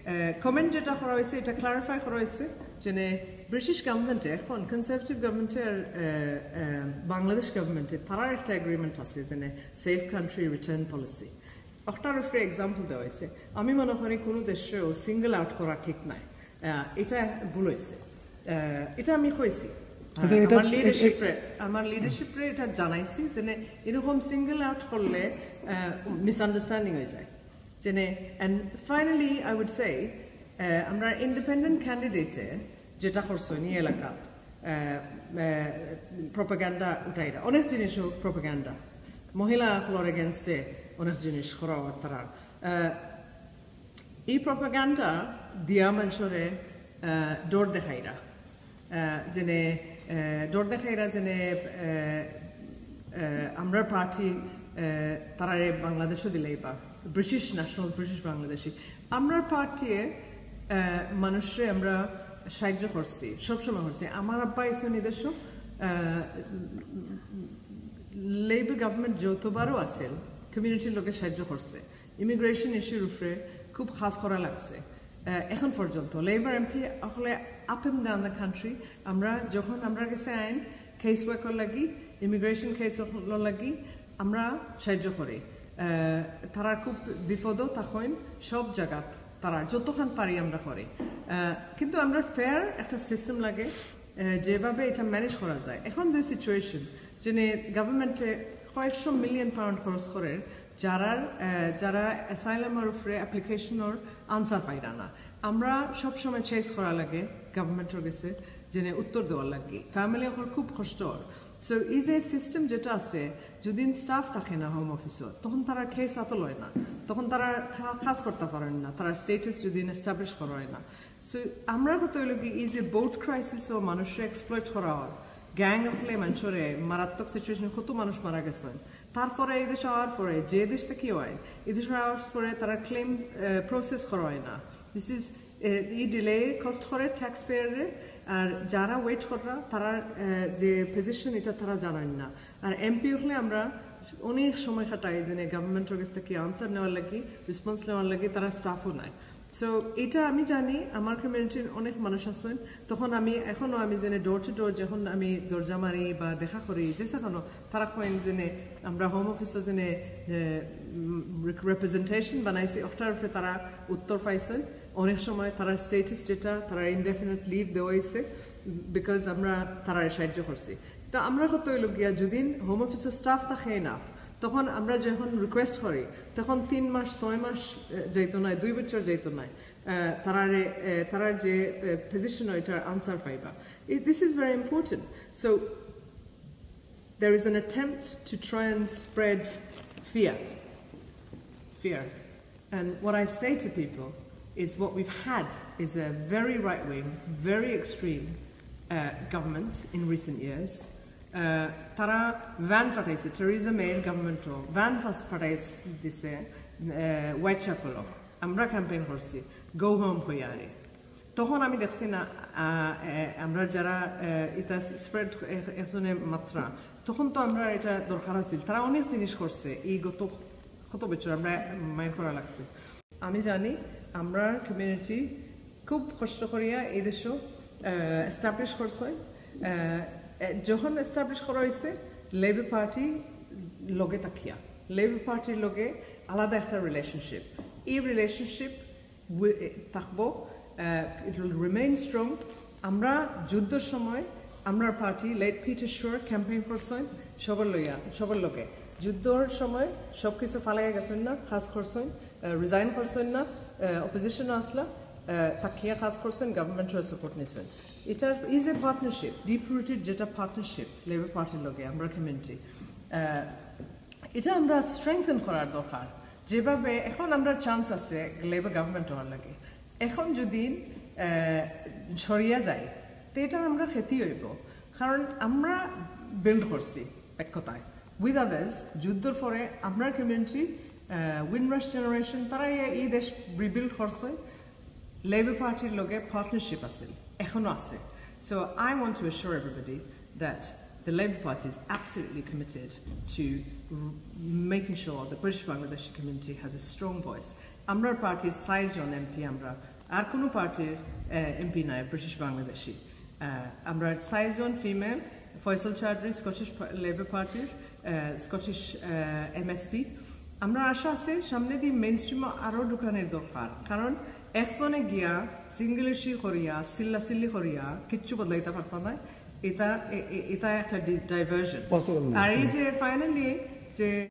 Comment যেটা করা হয়েছে এটা ক্লারিফাই করা হয়েছে যে ব্রিটিশ গভর্নমেন্টে এখন কনজারভেটিভ গভর্নমেন্টে আর বাংলাদেশ গভর্নমেন্টে তারার একটা এগ্রিমেন্ট আছে যে সেফ কান্ট্রি রিটার্ন পলিসি ওটার উপরে এক্সাম্পল দেওয়া হয়েছে আমি মনে করি কোনো দেশেও সিঙ্গেল আউট করা ঠিক নাই এটা ভুল হয়েছে এটা আমি কইছি আমার লিডারশিপে এটা জানাইছি যে এরকম সিঙ্গেল আউট করলে মিসআন্ডারস্ট্যান্ডিং হয়ে যায় যে and finally I would say আমরা ইন্ডিপেন্ডেন্ট ক্যান্ডিডেটে যেটা করছো নিয়ে এলাকা প্রোপাগান্ডা উঠাইরা অনেক জিনিসও প্রোপাগান্ডা মহিলা হলোর এগেনস্টে অনেক জিনিস করা তারা এই প্রোপাগান্ডা দিয়া মানুষরে ডর দেখাইরা যেনে ডর দেখাইরা যেনে আমরা পার্টি তারা বাংলাদেশও দিলেই বা ব্রিটিশ ন্যাশনাল ব্রিটিশ বাংলাদেশি আমরা পার্টিয়ে মানুষরে আমরা সাহায্য করছি সবসময় করছি আমার আব্বা এসে নিজস্ব লেবার গভর্নমেন্ট যতবারও আছে কমিউনিটির লোকে সাহায্য করছে ইমিগ্রেশন ইস্যুর উপরে খুব খাস করা লাগছে এখন পর্যন্ত লেবার এমপি হলে up and down the country আমরা যখন আমরা গেছে আইন কেস ওয়ার্কর লাগি ইমিগ্রেশন কেস লাগি আমরা সাহায্য করি তারা খুব বিপদও তখন সব জায়গাত তারা যতক্ষণ পারি আমরা করি কিন্তু আমরা ফেয়ার একটা সিস্টেম লাগে যেভাবে এটা ম্যানেজ করা যায় এখন যে সিচুয়েশন যে গভর্নমেন্টে কয়েকশো মিলিয়ন পাউন্ড খরচ করে যারা অ্যাসাইলামের উপরে অ্যাপ্লিকেশনের আনসার পাইরা না আমরা সবসময় চেস করা লাগে গভর্নমেন্টের কাছে যে উত্তর দেওয়ার লাগে ফ্যামিলি এখন খুব কষ্ট সো এই যে সিস্টেম যেটা আছে যদি স্টাফ থাকে না হোম অফিসে তখন তারা কেস এত লয় না তখন তারা কাজ করতে পারেন না তারা স্টেটাস যদি এস্টাবলিশ করা হয় না সো আমরা কত হইল কি এই যে বোট ক্রাইসিসও মানুষের এক্সপ্লয়েট করা হয় গ্যাং হলে মানুষরে মারাত্মক সিচুয়েশন কত মানুষ মারা গেছেন তারপরে এই দেশে হওয়ার পরে যে দেশ থেকে হয় এই দেশে হওয়ার পরে তারা ক্লেম প্রসেস করা হয় না দিস ইজ এই ডিলে কষ্ট করে ট্যাক্স পেয়ারে আর যারা ওয়েট করা তারা যে পজিশন এটা তারা জানেন না আর এমপি হলে আমরা অনেক সময় কাটাই যে গভর্নমেন্টের কাছ থেকে আনসার নেওয়ার লাগি রেসপন্স নেওয়ার লাগি তারা স্টাফও নেয় সো এটা আমি জানি আমার কমিউনিটির অনেক মানুষ আছেন তখন আমি এখনও আমি জেনে ডোর টু ডোর যখন আমি দরজা মারি বা দেখা করি যে সেখানে তারা কয়েন জেনে আমরা হোম অফিসে জেনে রিপ্রেজেন্টেশন বানাইছি ওটার উপরে তারা উত্তর পাইছেন অনেক সময় তারা স্টেটাস যেটা তারা ইনডেফিনিট লিভ দেওয়া হয়েছে বিকজ আমরা তারা সাহায্য করছি তা আমরা কত হইল গিয়া যদি হোম অফিসের স্টাফ থাকে না তখন আমরা যখন রিকোয়েস্ট করি তখন 3 মাস 6 মাস যাইতো না 2 বছর যাইতো না তারার যে পজিশন ওইটার আনসার পাইবা this is very important so there is an attempt to try and spread fear and what I say to people is what we've had is a very right-wing very extreme government in recent years তারা ভ্যান ফাটাইছে Theresa মেয়ের গভর্নমেন্টও van ফাটাইছে দিছে white চ্যাপেলও আমরা campaign করছি go home হইয়ারে তখন আমি দেখছি না আমরা যারা এটা স্প্রেড একজনের মাত্রা তখন তো আমরা এটা দরকার আছিল তারা অনেক জিনিস করছে এই কত বছর আমরা মাইন্ড করা লাগছে আমি জানি আমরা কমিউনিটি খুব কষ্ট করিয়া এই দেশও এস্টাবলিশ করছে যখন এস্টাবলিশ করা হয়েছে লেবার পার্টি লগে তাকিয়া লেবার পার্টির লগে আলাদা একটা রিলেশনশিপ এই রিলেশনশিপ থাকবো ইট উইল রিমেইন স্ট্রং আমরা যুদ্ধের সময় আমরা party late Peter Shore campaign করছেন সবার লগে যুদ্ধের সময় সব কিছু ফালাইয়া গেছেন না কাজ করছেন রিজাইন করছেন না অপোজিশন আসলা তাকিয়া কাজ করছেন গভর্নমেন্টের সাপোর্ট নিয়েছেন এটার is a partnership deep rooted যেটা পার্টনারশিপ লেবার পার্টির লগে আমরা কমিউনিটি এটা আমরা স্ট্রেংথেন করার দরকার যেভাবে এখন আমরা চান্স আছে লেবার গভর্নমেন্ট হওয়ার লাগে এখন যদি সরিয়া যায় তো এটা আমরা ক্ষতি হইব কারণ আমরা বিল্ড করছি এক কথায় উইথ আদার্স যুদ্ধের পরে আমরা কমিউনিটি উইনরাশ জেনারেশন তারা এই দেশ রিবিল্ড করছে লেবার পার্টির লগে পার্টনারশিপ আছে এখনো আছে so I want to assure everybody that the Labour Party is absolutely committed to making sure the British Bangladeshi community has a strong voice. Amra party's 4 John MP আমরা আর কোনো পার্টির MP নাই British Bangladeshi আমরা 4 জন female Faisal Chowdhury Scottish labour পার্টির Scottish MSP আমরা আশা আছে সামনে দিয়ে মেইন স্ট্রিমে আরও ঢুকানোর দরকার কারণ একজনে গিয়া সিঙ্গলিশি করিয়া সিল্লাসিল্লি করিয়া কিচ্ছু বদলাইতে পারত না এটা একটা ডাইভার্জন আর এই যে ফাইনালি যে